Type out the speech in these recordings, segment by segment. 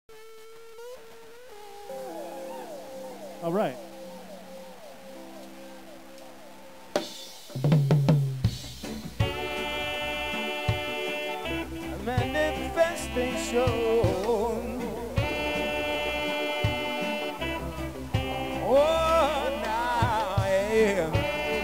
All right. Manifestation. Oh, now, yeah.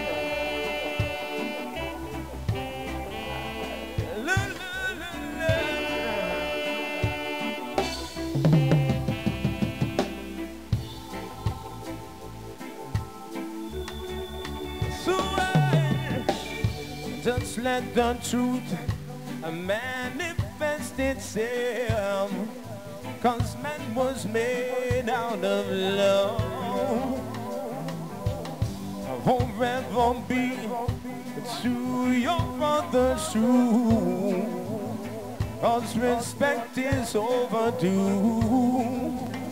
Just let the truth manifest itself, 'cause man was made out of love. Forever be to your brother's true, 'cause respect is overdue.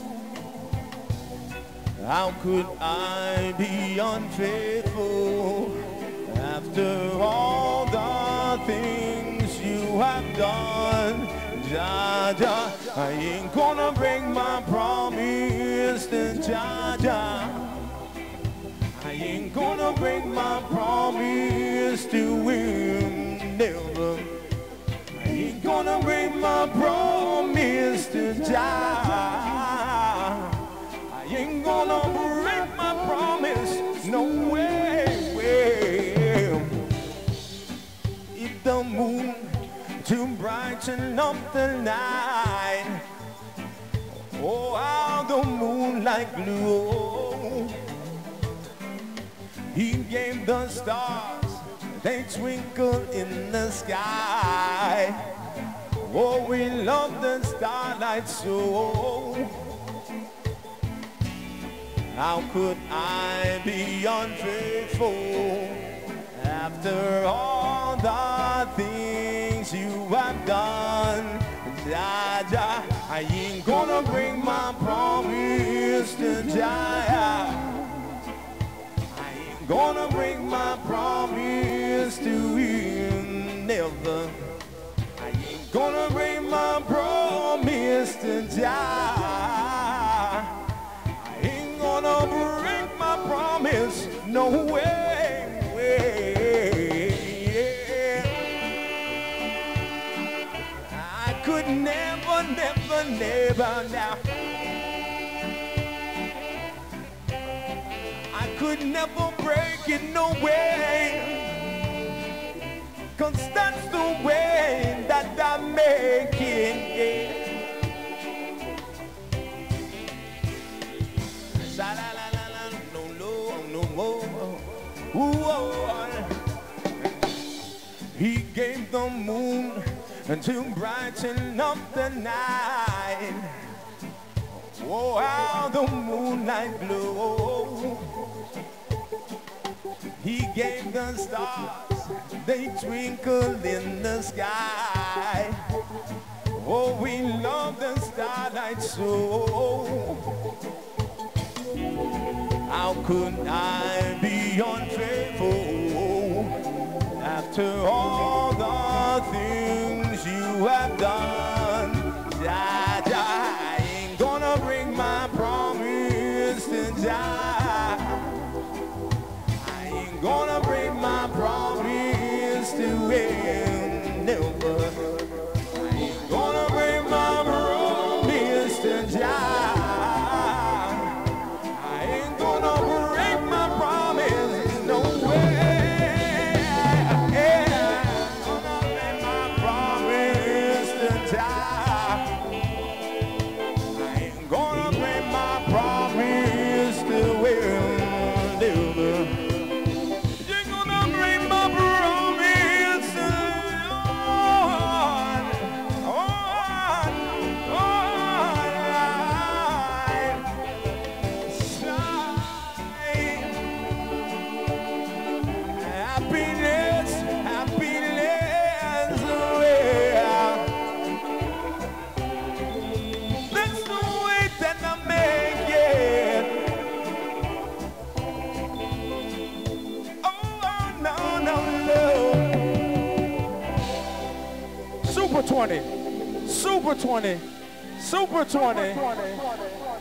How could I be unfaithful after all the things you have done? Jaja, I ain't gonna break my promise to Jaja. I ain't gonna break my promise to him, never. I ain't gonna break my promise to Jaja. I ain't gonna break my promise, no way, If the moon to brighten up the night, oh, how the moonlight glow. He gave the stars, they twinkle in the sky. Oh, we love the starlight so. How could I be unfaithful after all the things you have done? Jaja, I ain't gonna bring my promise to Jaja. I ain't gonna bring my promise to him, never. I ain't gonna bring my promise to Jaja. Gonna break my promise, no way, I could never now. I could never break it, no way, 'cause that's the way that I make it. He gave the moon to brighten up the night. Oh, how the moonlight glow. He gave the stars, they twinkle in the sky. Oh, we love the starlight so. How could I be unfaithful after all the things you have done? Jaja, I ain't gonna bring my promise to Jaja. I ain't gonna bring my promise to him, never. I ain't gonna bring my promise to Jaja. Super 20. Super 20.